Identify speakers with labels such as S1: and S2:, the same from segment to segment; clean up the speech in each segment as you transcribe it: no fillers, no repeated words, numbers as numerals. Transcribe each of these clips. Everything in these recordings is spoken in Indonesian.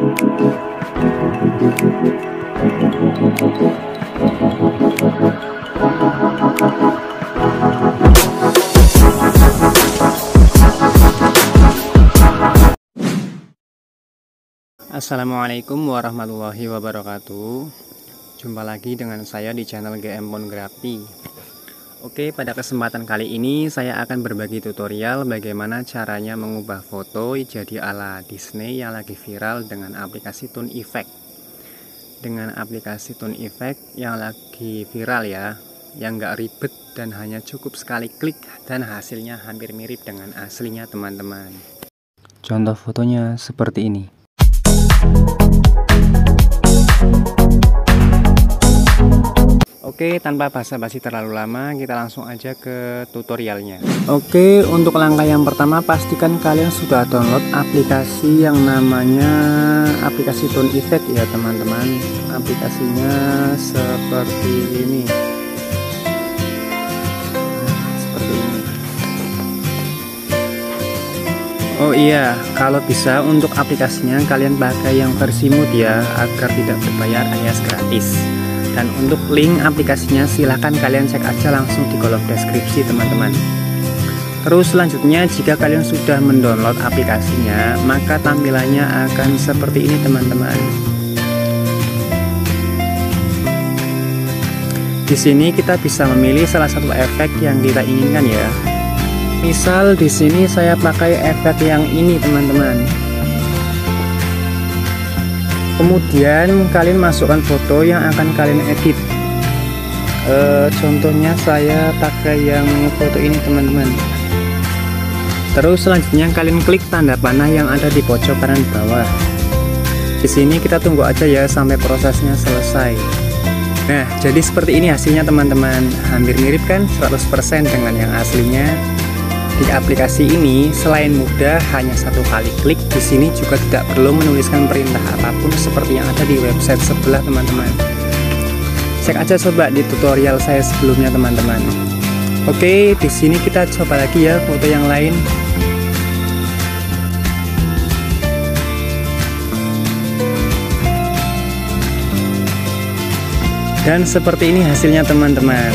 S1: Assalamualaikum warahmatullahi wabarakatuh. Jumpa lagi dengan saya di channel GM Phonography. Oke, pada kesempatan kali ini saya akan berbagi tutorial bagaimana caranya mengubah foto jadi ala Disney yang lagi viral dengan aplikasi Tune Effect. Dengan aplikasi Tune Effect yang lagi viral ya, yang gak ribet dan hanya cukup sekali klik dan hasilnya hampir mirip dengan aslinya teman-teman. Contoh fotonya seperti ini. Oke, tanpa basa-basi terlalu lama, kita langsung aja ke tutorialnya. Oke, untuk langkah yang pertama, pastikan kalian sudah download aplikasi yang namanya aplikasi Tune Effect ya teman-teman. Aplikasinya seperti ini. Oh iya, kalau bisa untuk aplikasinya kalian pakai yang versi mood ya, agar tidak berbayar alias gratis. Dan untuk link aplikasinya silahkan kalian cek aja langsung di kolom deskripsi teman-teman. Terus selanjutnya, jika kalian sudah mendownload aplikasinya, maka tampilannya akan seperti ini teman-teman. Di sini kita bisa memilih salah satu efek yang kita inginkan ya. Misal di sini saya pakai efek yang ini teman-teman. Kemudian kalian masukkan foto yang akan kalian edit. Contohnya saya pakai yang foto ini teman-teman. Terus selanjutnya kalian klik tanda panah yang ada di pojok kanan bawah. Di sini kita tunggu aja ya sampai prosesnya selesai. Nah, jadi seperti ini hasilnya teman-teman. Hampir mirip kan 100% dengan yang aslinya. Di aplikasi ini selain mudah hanya satu kali klik, di sini juga tidak perlu menuliskan perintah apapun seperti yang ada di website sebelah teman-teman. Cek aja coba di tutorial saya sebelumnya teman-teman. Oke, di sini kita coba lagi ya foto yang lain. Dan seperti ini hasilnya teman-teman.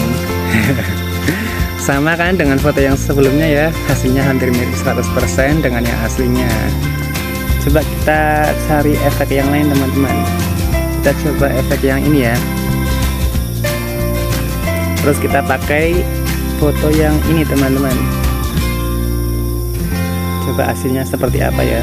S1: Sama kan dengan foto yang sebelumnya ya, hasilnya hampir mirip 100% dengan yang aslinya. Coba kita cari efek yang lain teman-teman. Kita coba efek yang ini ya. Terus kita pakai foto yang ini teman-teman. Coba hasilnya seperti apa ya.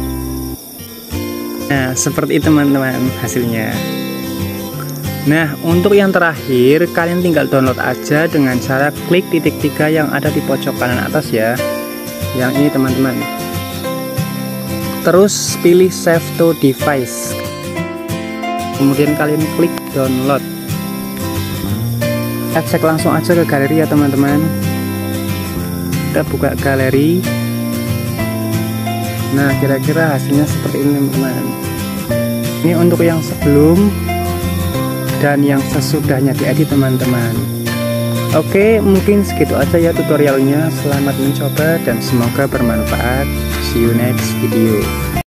S1: Nah, seperti itu teman-teman hasilnya. Nah, untuk yang terakhir, kalian tinggal download aja dengan cara klik titik 3 yang ada di pojok kanan atas ya. Yang ini teman-teman. Terus pilih Save to Device. Kemudian kalian klik download. Kita cek langsung aja ke galeri ya teman-teman. Kita buka galeri. Nah, kira-kira hasilnya seperti ini teman-teman. Ini untuk yang sebelum dan yang sesudahnya diedit teman-teman. Oke, mungkin segitu aja ya tutorialnya. Selamat mencoba dan semoga bermanfaat. See you next video.